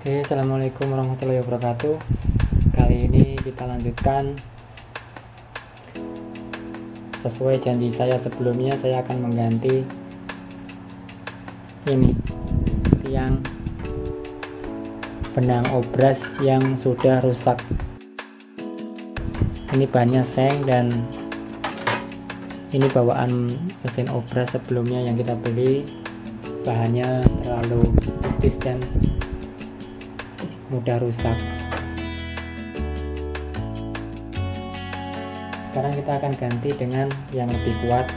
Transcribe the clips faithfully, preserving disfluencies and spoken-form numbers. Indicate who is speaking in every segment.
Speaker 1: Oke, assalamualaikum warahmatullahi wabarakatuh. Kali ini kita lanjutkan sesuai janji saya sebelumnya. Saya akan mengganti ini tiang benang obras yang sudah rusak. Ini bahannya seng dan ini bawaan mesin obras sebelumnya yang kita beli. Bahannya terlalu tipis dan mudah rusak. Sekarang kita akan ganti dengan yang lebih kuat.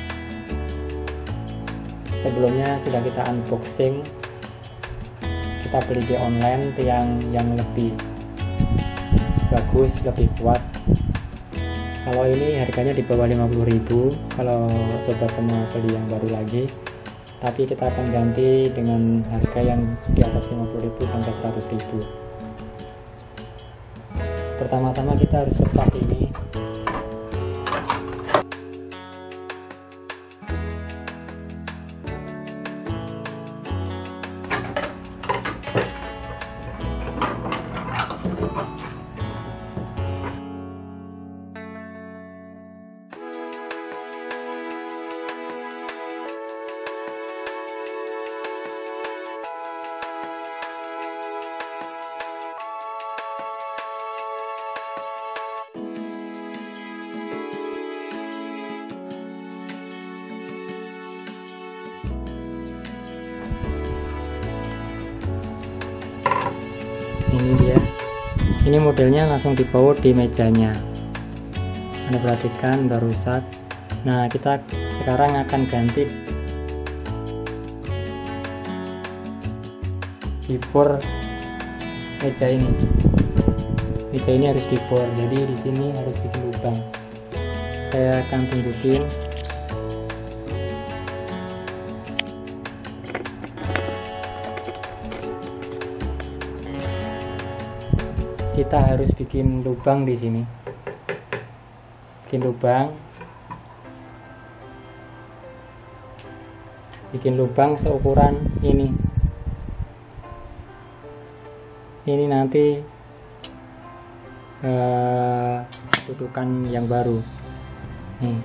Speaker 1: Sebelumnya sudah kita unboxing, kita beli di online tiang yang lebih bagus, lebih kuat. Kalau ini harganya di bawah lima puluh ribu kalau sobat semua beli yang baru lagi. Tapi kita akan ganti dengan harga yang di atas lima puluh ribu sampai seratus ribu. Pertama-tama kita harus lepas ini. Ini dia, ini modelnya langsung dibaut di mejanya. Anda perhatikan udah rusak. Nah, kita sekarang akan ganti dibor meja ini. Meja ini harus dibor, jadi di sini harus bikin lubang. Saya akan tunjukin. Kita harus bikin lubang di sini. Bikin lubang. Bikin lubang seukuran ini. Ini nanti uh, dudukan yang baru. Nih.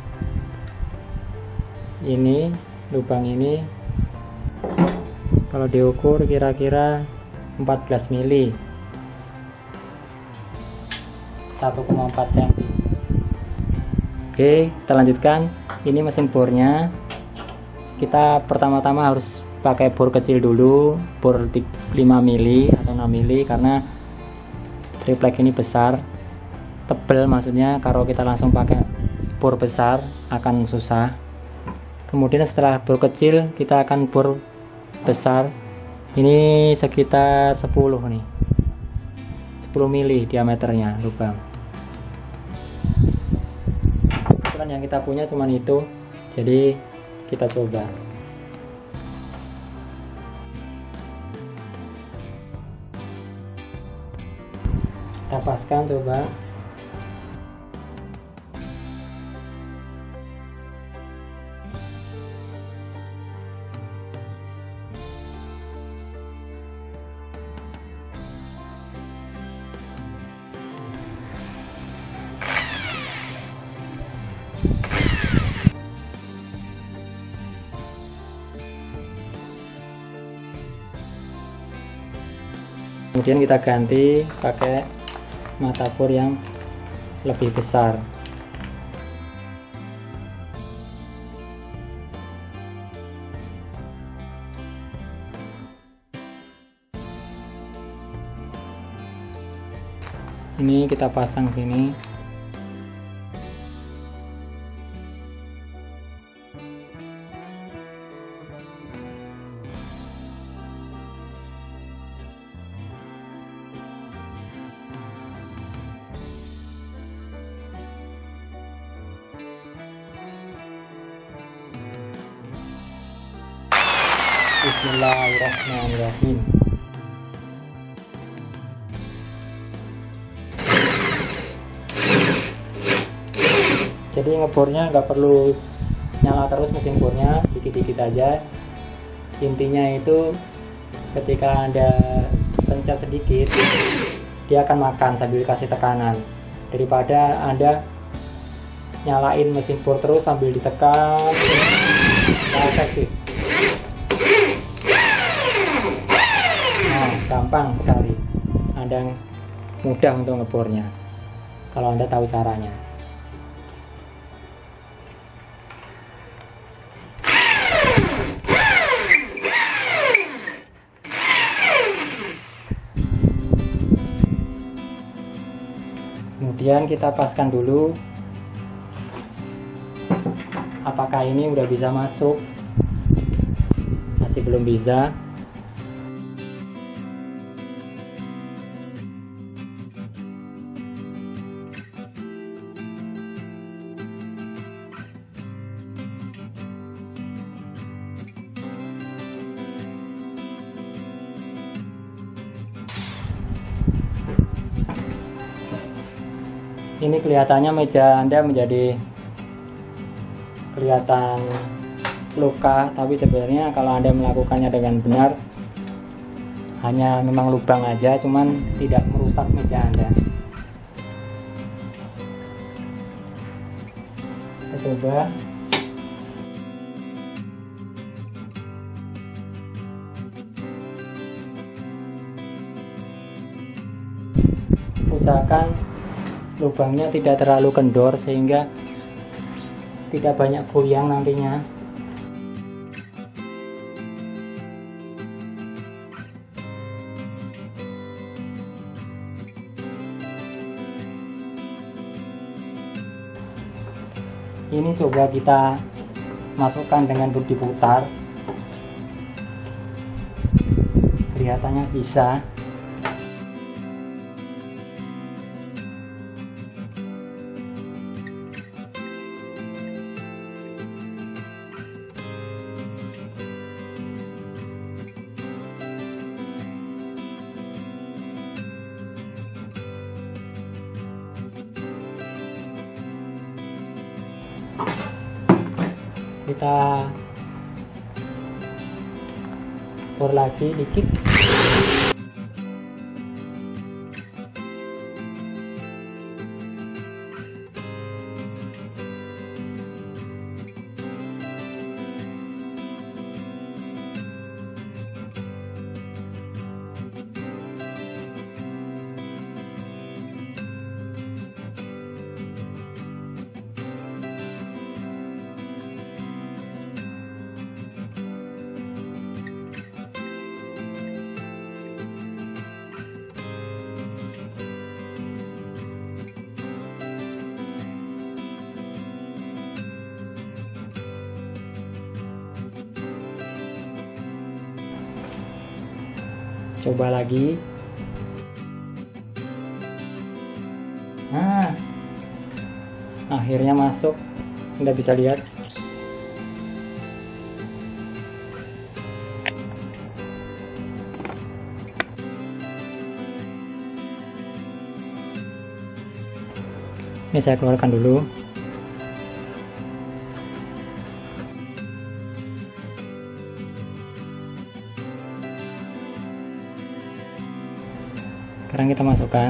Speaker 1: Ini lubang ini kalau diukur kira-kira empat belas mili. satu koma empat sentimeter. Oke, kita lanjutkan. Ini mesin bornya. Kita pertama-tama harus pakai bor kecil dulu, bor lima mili atau enam mili, karena triplek ini besar, tebal maksudnya. Kalau kita langsung pakai bor besar akan susah. Kemudian setelah bor kecil kita akan bor besar. Ini sekitar sepuluh nih, sepuluh mili diameternya lubang. Ukuran yang kita punya cuman itu, jadi kita coba. Kita paskan coba. Kemudian kita ganti pakai mata bor yang lebih besar. Ini kita pasang sini. Bismillahirrahmanirrahim. Jadi ngebornya nggak perlu nyala terus mesin bornya, dikit-dikit aja. Intinya itu ketika Anda pencet sedikit, dia akan makan sambil kasih tekanan, daripada Anda nyalain mesin bor terus sambil ditekan. Nggak efektif. Nah, gampang sekali, Anda mudah untuk ngebornya kalau Anda tahu caranya. Kemudian kita paskan dulu apakah ini udah bisa masuk. Masih belum bisa. Ini kelihatannya meja Anda menjadi kelihatan luka, tapi sebenarnya kalau Anda melakukannya dengan benar hanya memang lubang aja, cuman tidak merusak meja Anda. Kita coba. Usahakan lubangnya tidak terlalu kendor sehingga tidak banyak goyang nantinya. Ini coba kita masukkan dengan diputar, kelihatannya bisa. Kita bor lagi dikit. Coba lagi. Nah, akhirnya masuk. Anda bisa lihat. Ini saya keluarkan dulu. Sekarang kita masukkan.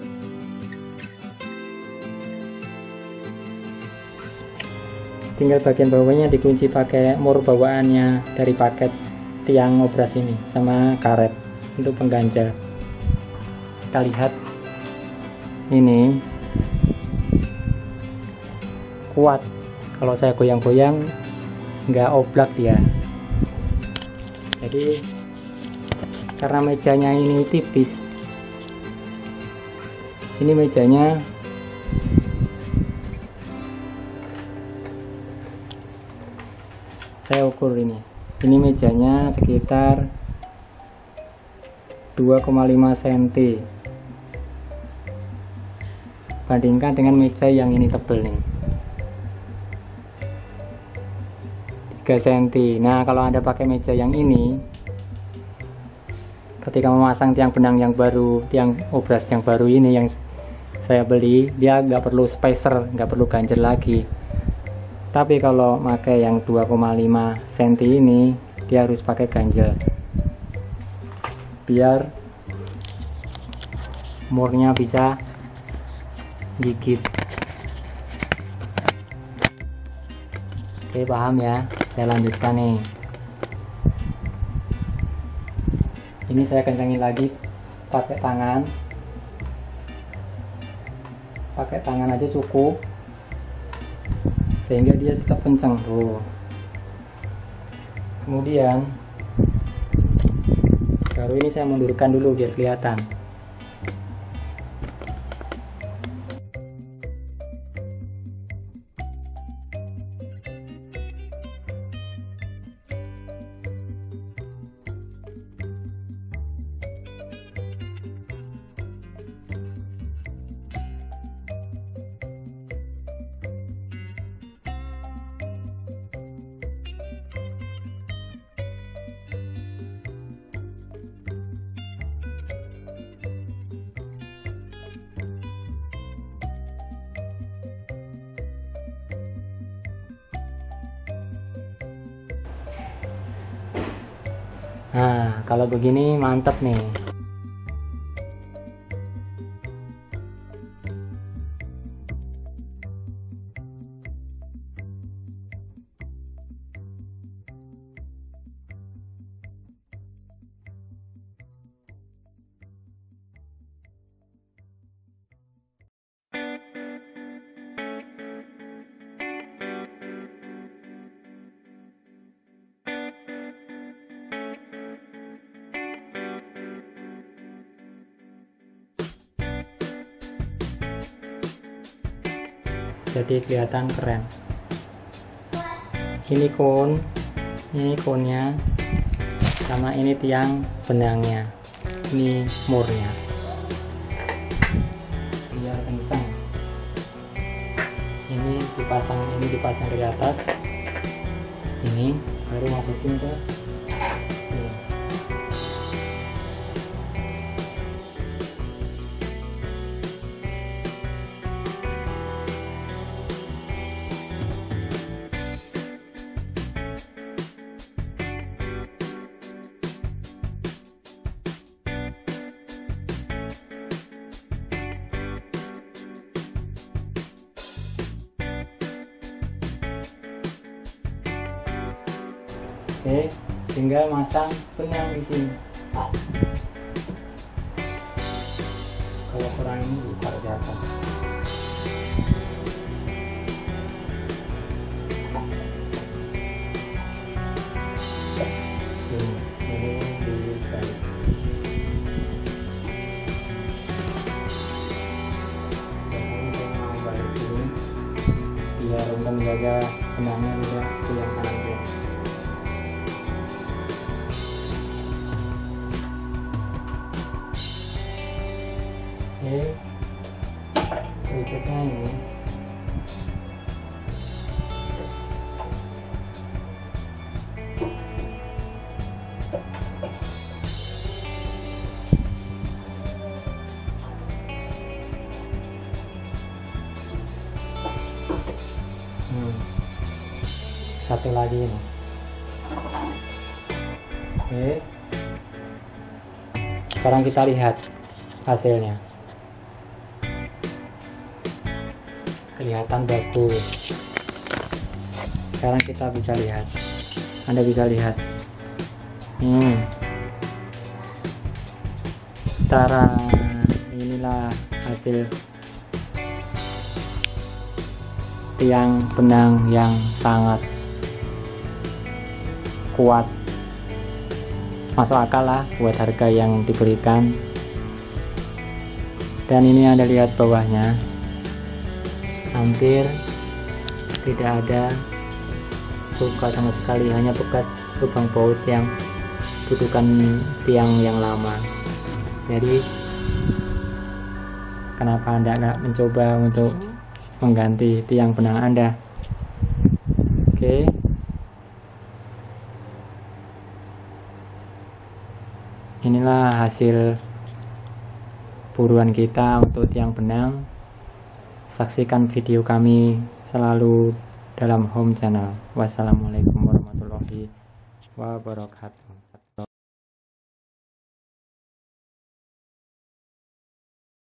Speaker 1: Tinggal bagian bawahnya dikunci pakai mur bawaannya dari paket tiang obras ini sama karet untuk pengganjal. Kita lihat ini kuat. Kalau saya goyang-goyang nggak oblak dia. Jadi karena mejanya ini tipis, ini mejanya saya ukur ini. Ini mejanya sekitar dua koma lima sentimeter. Bandingkan dengan meja yang ini tebel nih. tiga sentimeter. Nah, kalau Anda pakai meja yang ini, ketika memasang tiang benang yang baru, tiang obras yang baru ini yang saya beli, dia nggak perlu spacer, nggak perlu ganjel lagi. Tapi kalau pakai yang dua koma lima sentimeter ini, dia harus pakai ganjel biar murnya bisa gigit. Oke, paham ya? Saya lanjutkan nih. Ini saya kencangin lagi pakai tangan. Pakai tangan aja cukup, sehingga dia tetap kencang tuh. Kemudian baru ini saya mundurkan dulu biar kelihatan. Nah, kalau begini mantap nih. Jadi kelihatan keren. Ini kon, ini konnya, sama ini tiang benangnya, ini murnya. Biar kencang. Ini dipasang, ini dipasang di atas. Ini baru masukin ke ini. Oke, tinggal masang benang di sini. Kalau kurang ini ditaruh di atas. Ini, ini dibalik. Dan ini saya mau balik ini biar untuk menjaga benangnya tidak yang kanan kiri. Oke, berikutnya ini hmm. satu lagi ini. Oke, sekarang kita lihat hasilnya. Kelihatan bagus. Sekarang kita bisa lihat, Anda bisa lihat hmm. Tara, inilah hasil tiang benang yang sangat kuat, masuk akal lah buat harga yang diberikan. Dan ini Anda lihat bawahnya, hampir tidak ada luka sama sekali, hanya bekas lubang baut yang dudukan tiang yang lama. Jadi kenapa Anda nggak mencoba untuk mengganti tiang benang Anda? Oke, inilah hasil buruan kita untuk tiang benang. Saksikan video kami selalu dalam Home Channel. Wassalamualaikum warahmatullahi wabarakatuh.